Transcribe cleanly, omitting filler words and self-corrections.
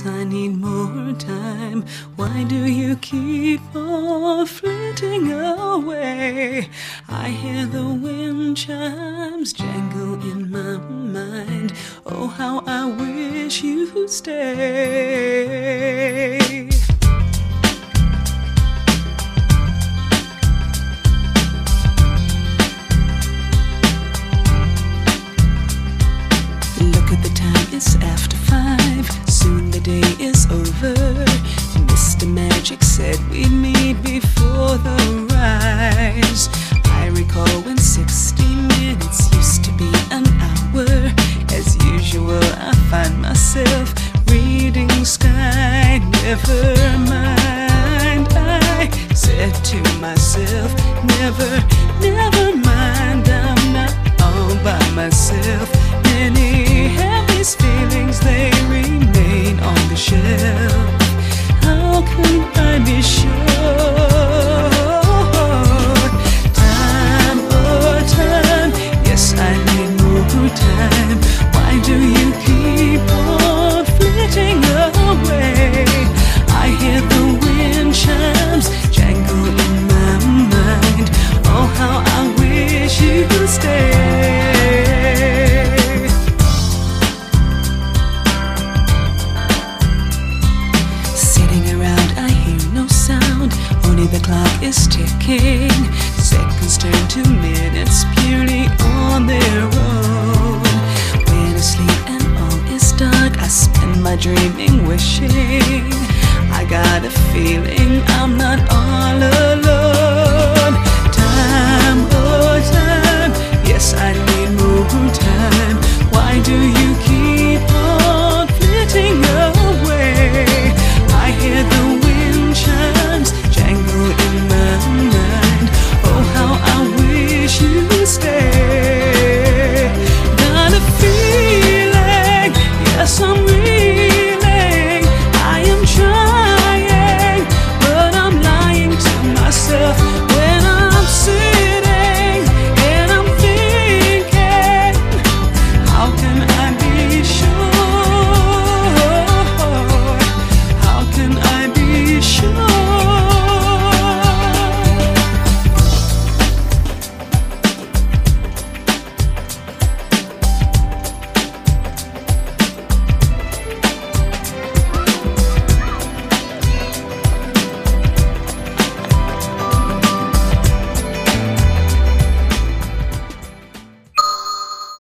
I need more time. Why do you keep on flitting away? I hear the wind chimes jangle in my mind. Oh, how I wish you'd stay. Look at the time, it's after 5. Soon the day is over. Mr. Magic said we'd meet before the rise. I recall when 60 minutes used to be an hour. As usual, I find myself reading sky. Never mind, I said to myself, never mind, I'm not all by myself. Many have these feelings, they remain on the shelf. How can I be sure? Time, oh time, yes, I need more time. Why do you keep on flitting away? I hear the wind chimes jangle in my mind. Oh, how I wish you'd stay. The clock is ticking, seconds turn to minutes purely on their own. When asleep and all is dark, I spend my dreaming wishing I got a feeling I'm not all alone.